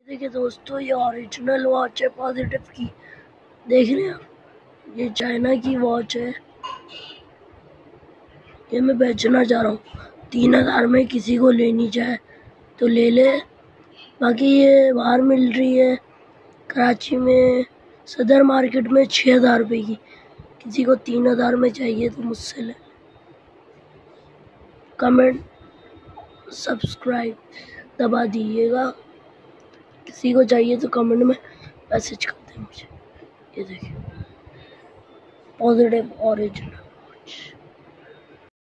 देखिए दोस्तों, ये ओरिजिनल वॉच है पॉजिटिव की। देख रहे हैं आप, ये चाइना की वॉच है। ये मैं बेचना चाह रहा हूँ 3000 में। किसी को लेनी चाहे तो ले ले। बाकी ये बाहर मिल रही है कराची में सदर मार्केट में 6000 रुपये की। किसी को 3000 में चाहिए तो मुझसे ले। कमेंट सब्सक्राइब दबा दीजिएगा। किसी को चाहिए तो कमेंट में मैसेज कर दें मुझे। ये देखिए, पॉजिटिव ओरिजिनल वॉच।